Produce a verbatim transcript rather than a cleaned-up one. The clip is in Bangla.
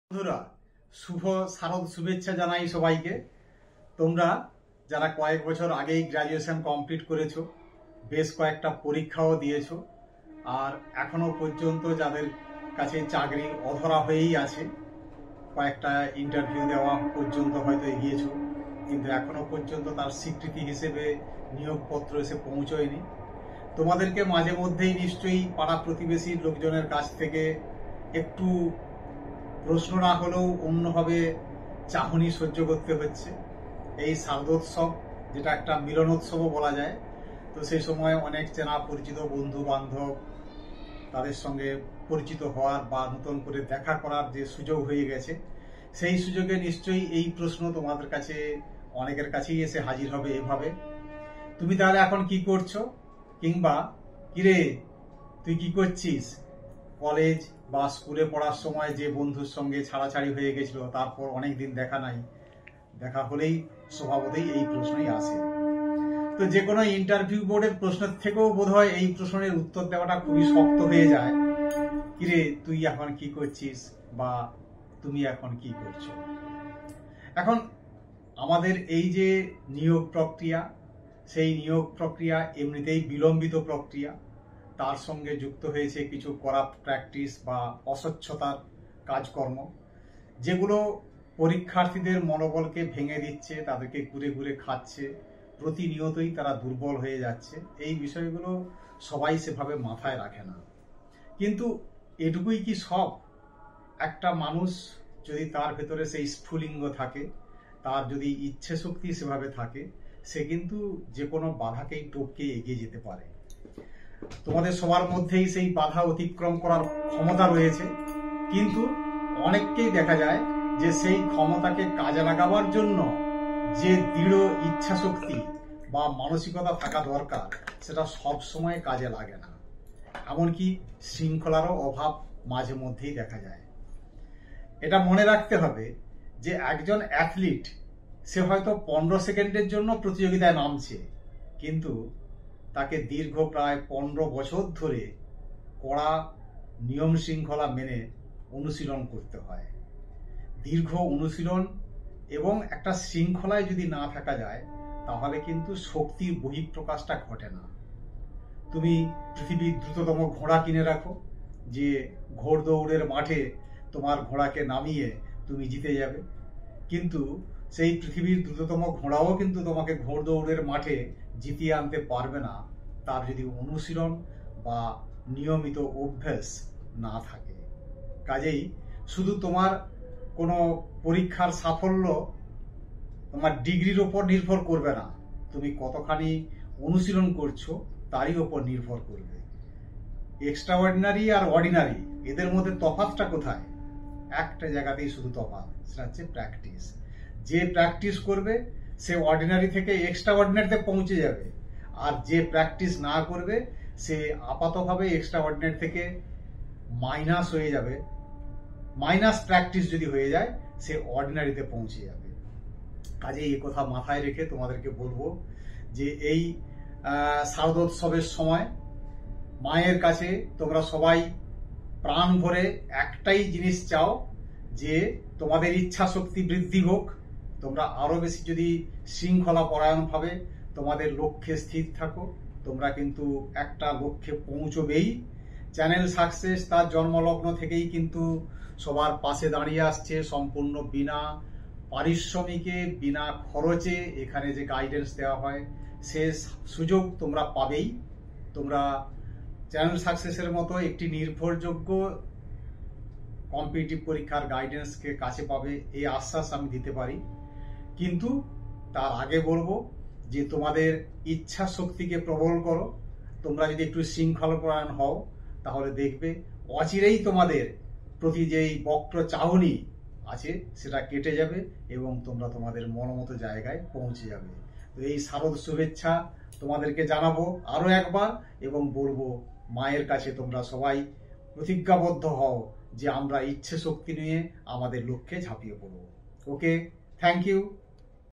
বন্ধুরা, শুভ শারদ শুভেচ্ছা জানাই সবাইকে। তোমরা যারা কয়েক বছর আগেই গ্র্যাজুয়েশন কমপ্লিট করেছো, বেশ কয়েকটা পরীক্ষাও দিয়েছো, আর এখনো পর্যন্ত যাদের কাছে চাকরি অধরা হয়েই আছে, কয়েকটা ইন্টারভিউ দেওয়া পর্যন্ত হয়তো এগিয়েছো, কিন্তু এখনো পর্যন্ত তার স্বীকৃতি হিসেবে নিয়োগপত্র এসে পৌঁছয়নি। তোমাদেরকে মাঝে মধ্যেই নিশ্চয়ই পাড়া প্রতিবেশীর লোকজনের কাছ থেকে একটু প্রশ্ন না হলেও অন্যভাবে চাহনি সহ্য করতে হচ্ছে। এই শারদোৎসব, যেটা একটা মিলনোৎসবও বলা যায়, তো সেই সময় অনেক চেনা পরিচিত বন্ধু বান্ধব, তাদের সঙ্গে পরিচিত হওয়ার বা নতুন করে দেখা করার যে সুযোগ হয়ে গেছে, সেই সুযোগে নিশ্চয়ই এই প্রশ্ন তোমাদের কাছে অনেকের কাছেই এসে হাজির হবে এভাবে, তুমি তাহলে এখন কি করছো, কিংবা কিরে তুই কি করছিস? কলেজ বা স্কুলে পড়ার সময় যে বন্ধুর সঙ্গে ছাড়াছাড়ি হয়ে গেছিল, তারপর অনেকদিন দেখা নাই, দেখা হলেই স্বভাবতই এই প্রশ্নই আসে। তো যে কোনো ইন্টারভিউ বোর্ডের প্রশ্নের থেকেও বোধহয় এই প্রশ্নের উত্তর দেওয়াটা খুবই শক্ত হয়ে যায়। কিরে তুই এখন কি করছিস, বা তুমি এখন কি করছো? এখন আমাদের এই যে নিয়োগ প্রক্রিয়া, সেই নিয়োগ প্রক্রিয়া এমনিতেই বিলম্বিত প্রক্রিয়া, তার সঙ্গে যুক্ত হয়েছে কিছু করাপ্ট প্র্যাকটিস বা অস্বচ্ছতার কাজকর্ম, যেগুলো পরীক্ষার্থীদের মনোবলকে ভেঙে দিচ্ছে, তাদেরকে ঘুরে ঘুরে খাচ্ছে, প্রতিনিয়তই তারা দুর্বল হয়ে যাচ্ছে। এই বিষয়গুলো সবাই সেভাবে মাথায় রাখে না। কিন্তু এটুকুই কি সব? একটা মানুষ যদি তার ভেতরে সেই স্ফুলিঙ্গ থাকে, তার যদি ইচ্ছে শক্তি সেভাবে থাকে, সে কিন্তু যে কোনো বাধাকেই টপকে এগিয়ে যেতে পারে। তোমাদের সবার মধ্যেই সেই বাধা অতিক্রম করার ক্ষমতা রয়েছে, কিন্তু অনেককেই দেখা যায় যে সেই ক্ষমতাকে কাজে লাগাবার জন্য যে দৃঢ় ইচ্ছা শক্তি বা মানসিকতা থাকা দরকার, সেটা সব সময় কাজে লাগে না। এমনকি শৃঙ্খলারও অভাব মাঝে মধ্যেই দেখা যায়। এটা মনে রাখতে হবে যে একজন অ্যাথলিট, সে হয়তো পনেরো সেকেন্ডের জন্য প্রতিযোগিতায় নামছে, কিন্তু তাকে দীর্ঘ প্রায় পনেরো বছর ধরে কড়া নিয়ম শৃঙ্খলা মেনে অনুশীলন করতে হয়। দীর্ঘ অনুশীলন এবং একটা শৃঙ্খলায় যদি না থাকা যায়, তাহলে কিন্তু শক্তির বহিঃপ্রকাশটা ঘটে না। তুমি পৃথিবীর দ্রুততম ঘোড়া কিনে রাখো, যে ঘোড় দৌড়ের মাঠে তোমার ঘোড়াকে নামিয়ে তুমি জিতে যাবে, কিন্তু সেই পৃথিবীর দ্রুততম ঘোড়াও কিন্তু তোমাকে ঘোড় দৌড়ের মাঠে জিতিয়ে আনতে পারবে না, তার যদি অনুশীলন বা নিয়মিত অভ্যাস না থাকে। কাজেই শুধু তোমার কোনো পরীক্ষার সাফল্য তোমার ডিগ্রির ওপর নির্ভর করবে না, তুমি কতখানি অনুশীলন করছো তারই ওপর নির্ভর করবে। এক্সট্রাঅর্ডিনারি আর অর্ডিনারি, এদের মধ্যে তফাৎটা কোথায়? একটা জায়গাতেই শুধু তফাৎ, সেটা হচ্ছে প্র্যাকটিস। যে প্র্যাকটিস করবে সে অর্ডিনারি থেকে এক্সট্রা অর্ডিনারিতে পৌঁছে যাবে, আর যে প্র্যাকটিস না করবে সে আপাতভাবে এক্সট্রা অর্ডিনারি থেকে মাইনাস হয়ে যাবে। মাইনাস প্র্যাকটিস যদি হয়ে যায়, সে অর্ডিনারিতে পৌঁছে যাবে। কাজেই এই কথা মাথায় রেখে তোমাদেরকে বলবো যে এই শারদোৎসবের সময় মায়ের কাছে তোমরা সবাই প্রাণ ভরে একটাই জিনিস চাও, যে তোমাদের ইচ্ছা শক্তি বৃদ্ধি হোক, তোমরা আরো বেশি যদি শৃঙ্খলা পরায়ণভাবে তোমাদের লক্ষ্যে স্থির থাকো, তোমরা কিন্তু একটা লক্ষ্যে পৌঁছবেই। চ্যানেল সাকসেস তার জন্মলগ্ন থেকেই কিন্তু সবার পাশে দাঁড়িয়ে আসছে, সম্পূর্ণ বিনা পারিশ্রমিকে, বিনা খরচে এখানে যে গাইডেন্স দেওয়া হয়, সে সুযোগ তোমরা পাবেই। তোমরা চ্যানেল সাকসেসের মতো একটি নির্ভরযোগ্য কম্পিটিটিভ পরীক্ষার গাইডেন্সকে কাছে পাবে, এই আশ্বাস আমি দিতে পারি। কিন্তু তার আগে বলবো যে তোমাদের ইচ্ছা শক্তিকে প্রবল করো। তোমরা যদি একটু শৃঙ্খলাপরায়ণ হও, তাহলে দেখবে অচিরেই তোমাদের প্রতি যেই বক্র চাহনি আছে সেটা কেটে যাবে এবং তোমরা তোমাদের মনোমতো জায়গায় পৌঁছে যাবে। তো এই শারদ শুভেচ্ছা তোমাদেরকে জানাবো আরো একবার, এবং বলবো মায়ের কাছে তোমরা সবাই প্রতিজ্ঞাবদ্ধ হও যে আমরা ইচ্ছে শক্তি নিয়ে আমাদের লক্ষ্যে ঝাঁপিয়ে পড়ব। Okay, thank you.